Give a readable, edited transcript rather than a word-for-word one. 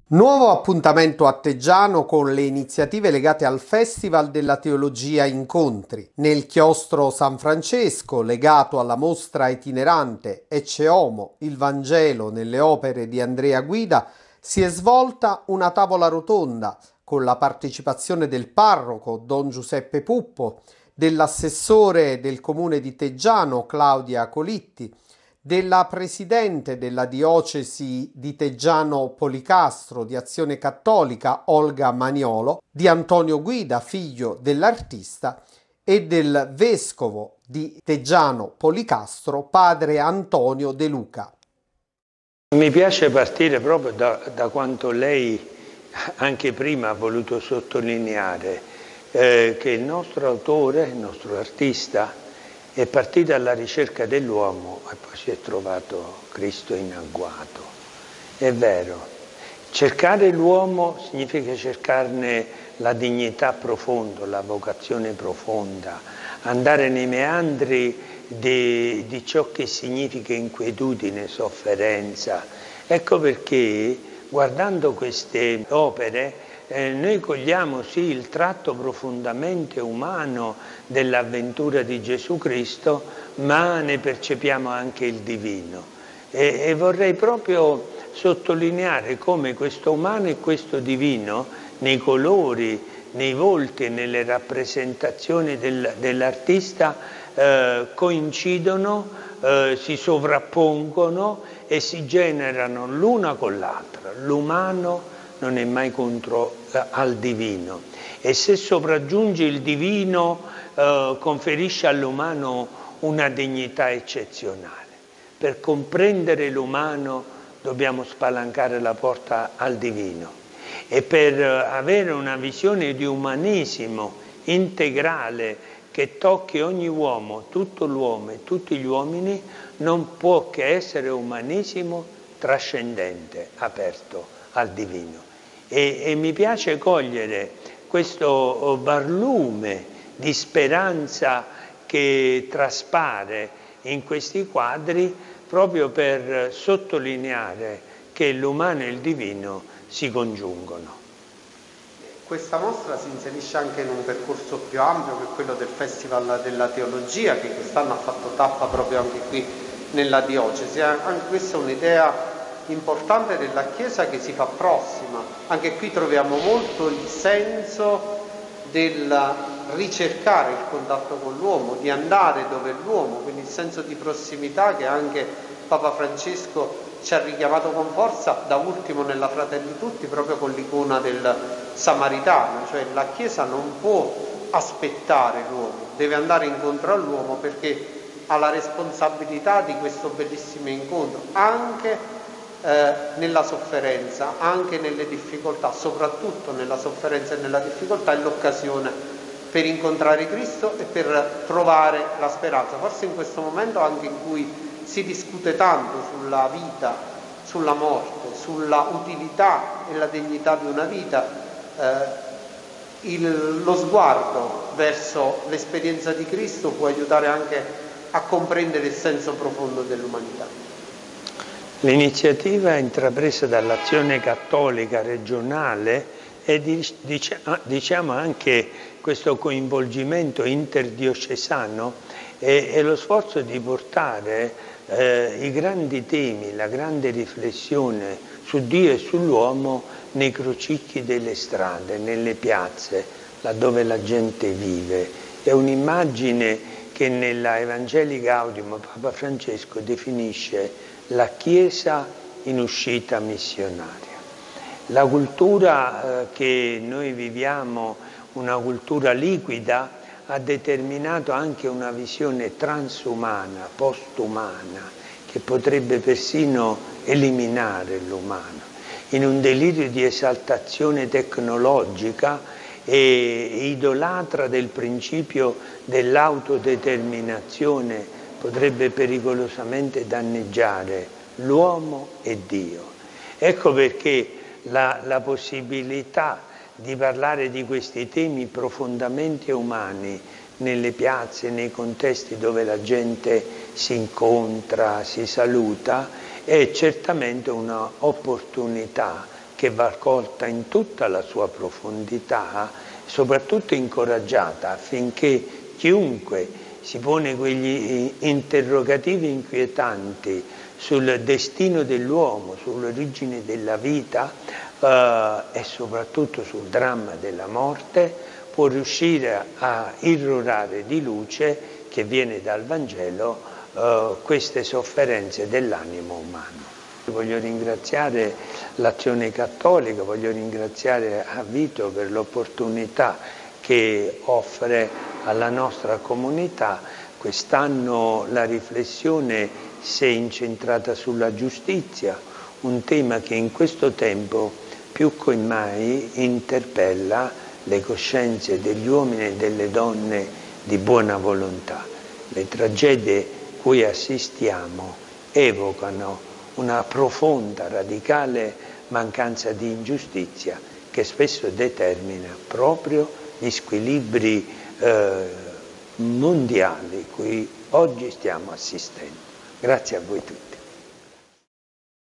Nuovo appuntamento a Teggiano con le iniziative legate al Festival della Teologia Incontri. Nel chiostro San Francesco, legato alla mostra itinerante Ecce Homo, il Vangelo nelle opere di Andrea Guida, si è svolta una tavola rotonda con la partecipazione del parroco Don Giuseppe Puppo, dell'assessore del comune di Teggiano Claudia Colitti, della presidente della diocesi di Teggiano Policastro di Azione Cattolica Olga Maniolo, di Antonio Guida, figlio dell'artista, e del vescovo di Teggiano Policastro, padre Antonio De Luca. Mi piace partire proprio da quanto lei anche prima ha voluto sottolineare, che il nostro autore, il nostro artista, è partito alla ricerca dell'uomo e poi si è trovato Cristo in agguato. È vero, cercare l'uomo significa cercarne la dignità profonda, la vocazione profonda, andare nei meandri di ciò che significa inquietudine, sofferenza. Ecco perché guardando queste opere noi cogliamo sì il tratto profondamente umano dell'avventura di Gesù Cristo, ma ne percepiamo anche il divino. E vorrei proprio sottolineare come questo umano e questo divino, nei colori, nei volti e nelle rappresentazioni dell'artista, coincidono, si sovrappongono e si generano l'una con l'altra. L'umano non è mai contro al divino, e se sopraggiunge il divino conferisce all'umano una dignità eccezionale. Per comprendere l'umano dobbiamo spalancare la porta al divino, e per avere una visione di umanesimo integrale che tocchi ogni uomo, tutto l'uomo e tutti gli uomini, non può che essere umanesimo trascendente, aperto al divino. E mi piace cogliere questo barlume di speranza che traspare in questi quadri proprio per sottolineare che l'umano e il divino si congiungono. Questa mostra si inserisce anche in un percorso più ampio che è quello del Festival della Teologia, che quest'anno ha fatto tappa proprio anche qui nella diocesi. Anche questa è un'idea importante della Chiesa che si fa prossima. Anche qui troviamo molto il senso del ricercare il contatto con l'uomo, di andare dove è l'uomo, quindi il senso di prossimità che anche Papa Francesco ci ha richiamato con forza, da ultimo nella Fratelli Tutti, proprio con l'icona del Samaritano, cioè la Chiesa non può aspettare l'uomo, deve andare incontro all'uomo perché ha la responsabilità di questo bellissimo incontro, anche nella sofferenza, anche nelle difficoltà, soprattutto nella sofferenza e nella difficoltà è l'occasione per incontrare Cristo e per trovare la speranza. Forse in questo momento anche in cui si discute tanto sulla vita, sulla morte, sulla utilità e la dignità di una vita, lo sguardo verso l'esperienza di Cristo può aiutare anche a comprendere il senso profondo dell'umanità. L'iniziativa intrapresa dall'Azione Cattolica regionale e diciamo anche questo coinvolgimento interdiocesano è lo sforzo di portare i grandi temi, la grande riflessione su Dio e sull'uomo nei crocicchi delle strade, nelle piazze, laddove la gente vive. È un'immagine che nella Evangelii Gaudium Papa Francesco definisce la Chiesa in uscita missionaria. La cultura che noi viviamo, una cultura liquida, ha determinato anche una visione transumana, postumana, che potrebbe persino eliminare l'umano. In un delirio di esaltazione tecnologica e idolatra del principio dell'autodeterminazione potrebbe pericolosamente danneggiare l'uomo e Dio. Ecco perché la possibilità di parlare di questi temi profondamente umani nelle piazze, nei contesti dove la gente si incontra, si saluta, è certamente un'opportunità che va colta in tutta la sua profondità, soprattutto incoraggiata affinché chiunque si pone quegli interrogativi inquietanti sul destino dell'uomo, sull'origine della vita e soprattutto sul dramma della morte, può riuscire a irrorare di luce che viene dal Vangelo queste sofferenze dell'animo umano. Voglio ringraziare l'Azione Cattolica, voglio ringraziare a Vito per l'opportunità che offre alla nostra comunità. Quest'anno la riflessione si è incentrata sulla giustizia, un tema che in questo tempo più che mai interpella le coscienze degli uomini e delle donne di buona volontà. Le tragedie cui assistiamo evocano una profonda, radicale mancanza di ingiustizia che spesso determina proprio gli squilibri mondiali cui oggi stiamo assistendo. Grazie a voi tutti.